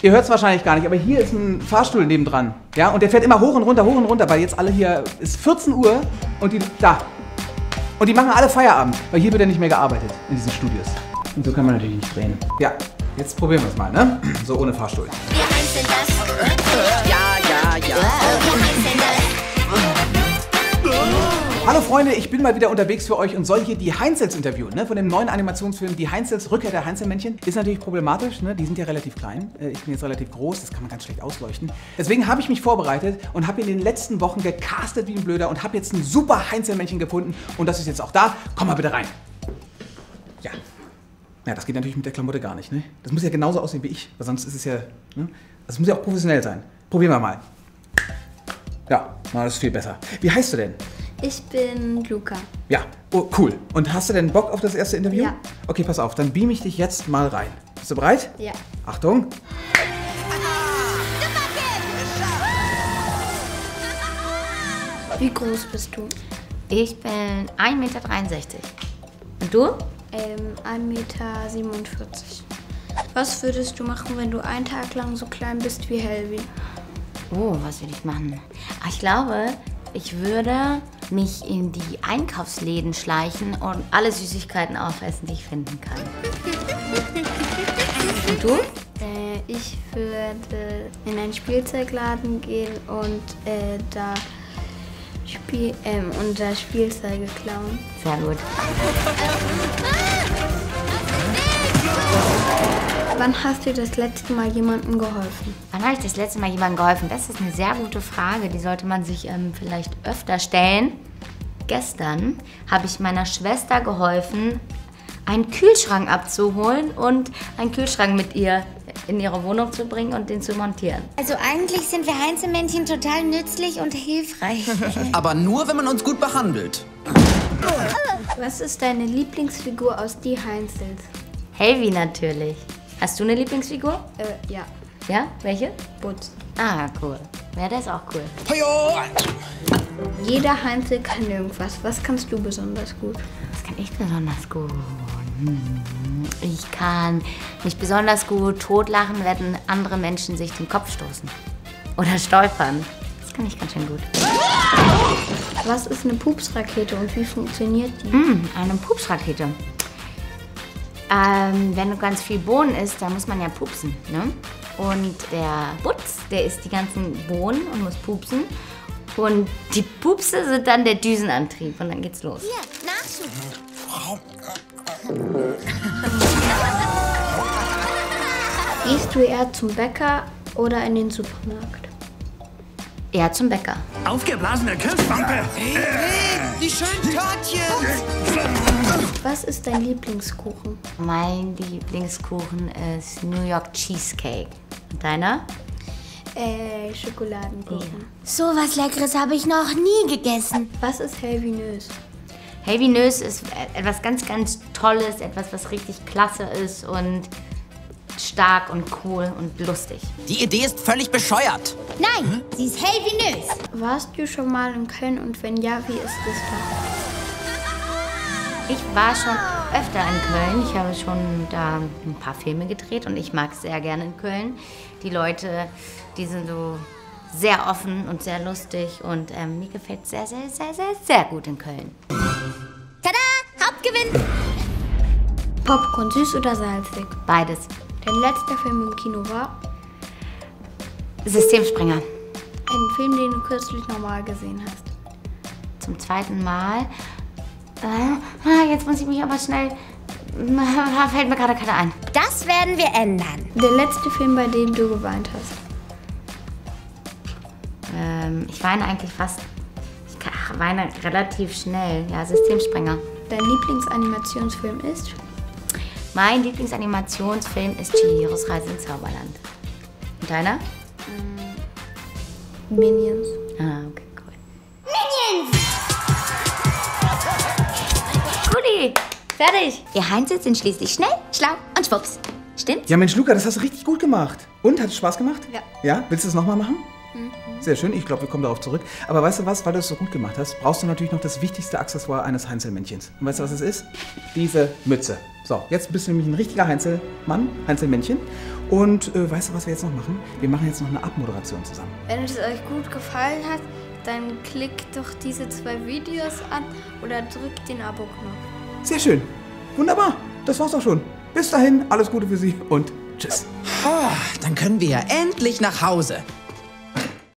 Ihr hört es wahrscheinlich gar nicht, aber hier ist ein Fahrstuhl nebendran. Ja, und der fährt immer hoch und runter, weil jetzt alle hier, ist 14 Uhr und die, da. Und die machen alle Feierabend, weil hier wird ja nicht mehr gearbeitet in diesen Studios. Und so kann man natürlich nicht drehen. Ja, jetzt probieren wir es mal, ne? So ohne Fahrstuhl. Wir heißen das. Ja. Wir heißen das. Hallo Freunde, ich bin mal wieder unterwegs für euch und soll hier die Heinzels interviewen, ne? Von dem neuen Animationsfilm Die Heinzels, Rückkehr der Heinzelmännchen. Ist natürlich problematisch, ne? Die sind ja relativ klein. Ich bin jetzt relativ groß, das kann man ganz schlecht ausleuchten. Deswegen habe ich mich vorbereitet und habe in den letzten Wochen gecastet wie ein Blöder und habe jetzt ein super Heinzelmännchen gefunden und das ist jetzt auch da. Komm mal bitte rein. Ja. Ja, das geht natürlich mit der Klamotte gar nicht, ne? Das muss ja genauso aussehen wie ich, weil sonst ist es ja, ne? Das muss ja auch professionell sein. Probieren wir mal. Ja, na, das ist viel besser. Wie heißt du denn? Ich bin Luca. Ja, oh, cool. Und hast du denn Bock auf das erste Interview? Ja. Okay, pass auf, dann beam ich dich jetzt mal rein. Bist du bereit? Ja. Achtung. Wie groß bist du? Ich bin 1,63 Meter. Und du? 1,47 Meter. Was würdest du machen, wenn du einen Tag lang so klein bist wie Helvi? Oh, was würde ich machen? Ich glaube, ich würde mich in die Einkaufsläden schleichen und alle Süßigkeiten auffressen, die ich finden kann. Und du? Ich würde in einen Spielzeugladen gehen und da Spielzeuge klauen. Sehr gut. Wann hast du das letzte Mal jemandem geholfen? Wann habe ich das letzte Mal jemandem geholfen? Das ist eine sehr gute Frage. Die sollte man sich vielleicht öfter stellen. Gestern habe ich meiner Schwester geholfen, einen Kühlschrank abzuholen und einen Kühlschrank mit ihr in ihre Wohnung zu bringen und den zu montieren. Also eigentlich sind wir Heinzelmännchen total nützlich und hilfreich. Aber nur, wenn man uns gut behandelt. Was ist deine Lieblingsfigur aus Die Heinzels? Helvi natürlich. Hast du eine Lieblingsfigur? Ja. Ja? Welche? Butz. Ah, cool. Ja, der ist auch cool. Jeder Heinzel kann irgendwas. Was kannst du besonders gut? Was kann ich besonders gut? Ich kann mich besonders gut totlachen, wenn andere Menschen sich den Kopf stoßen. Oder stolpern. Das kann ich ganz schön gut. Was ist eine Pupsrakete und wie funktioniert die? Eine Pupsrakete. Wenn du ganz viel Bohnen isst, dann muss man ja pupsen, ne? Und der Butz, der isst die ganzen Bohnen und muss pupsen. Und die Pupse sind dann der Düsenantrieb und dann geht's los. Hier, Nachschub. Gehst du eher zum Bäcker oder in den Supermarkt? Eher zum Bäcker. Aufgeblasene Kirschwampe! Die schönen Törtchen! Was ist dein Lieblingskuchen? Mein Lieblingskuchen ist New York Cheesecake. Und deiner? Schokoladenkuchen. So was Leckeres habe ich noch nie gegessen. Was ist Helvinös? Helvinös ist etwas ganz, ganz Tolles, etwas, was richtig klasse ist und stark und cool und lustig. Die Idee ist völlig bescheuert. Nein, sie ist helvinös. Warst du schon mal in Köln und wenn ja, wie ist es da? Ich war schon öfter in Köln. Ich habe schon da ein paar Filme gedreht und ich mag es sehr gerne in Köln. Die Leute, die sind so sehr offen und sehr lustig und mir gefällt es sehr, sehr, sehr, sehr, sehr gut in Köln. Tada, Hauptgewinn. Popcorn, süß oder salzig? Beides. Dein letzter Film im Kino war? Systemspringer. Ein Film, den du kürzlich nochmal gesehen hast. Zum zweiten Mal. Jetzt muss ich mich aber schnell... Fällt mir gerade keiner ein. Das werden wir ändern. Der letzte Film, bei dem du geweint hast. Ich weine eigentlich fast... Ich weine relativ schnell. Ja, Systemspringer. Dein Lieblingsanimationsfilm ist? Mein Lieblingsanimationsfilm ist Chihiros Reise ins Zauberland. Und deiner? Minions. Ah, okay, cool. Minions! Guti, fertig. Ihr Heinzels sind schließlich schnell, schlau und schwupps. Stimmt's? Ja Mensch, Luca, das hast du richtig gut gemacht. Und, hat es Spaß gemacht? Ja. Ja? Willst du es nochmal machen? Sehr schön, ich glaube, wir kommen darauf zurück. Aber weißt du was, weil du es so gut gemacht hast, brauchst du natürlich noch das wichtigste Accessoire eines Heinzelmännchens. Und weißt du, was es ist? Diese Mütze. So, jetzt bist du nämlich ein richtiger Heinzelmann, Heinzelmännchen. Und weißt du, was wir jetzt noch machen? Wir machen jetzt noch eine Abmoderation zusammen. Wenn es euch gut gefallen hat, dann klickt doch diese 2 Videos an oder drückt den Abo-Knopf. Sehr schön. Wunderbar. Das war's auch schon. Bis dahin, alles Gute für Sie und tschüss. Dann können wir ja endlich nach Hause.